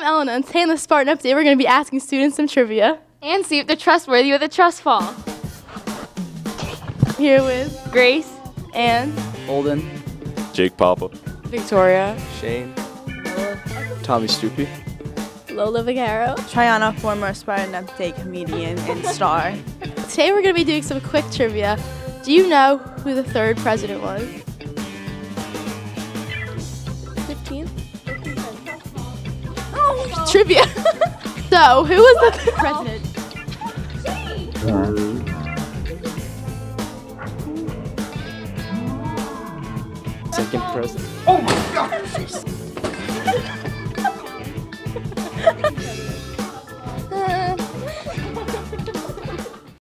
I'm Elena, and today on the Spartan Update, we're going to be asking students some trivia. And see if they're trustworthy with a trust fall. Here with Grace and Holden, Jake Papa, Victoria, Shane, Tommy Stoopy, Lola Vigaro. Triana, former Spartan Update comedian and star. Today we're going to be doing some quick trivia. Do you know who the third president was? 15? Oh, trivia. So, who was the third president? second president. Oh my God!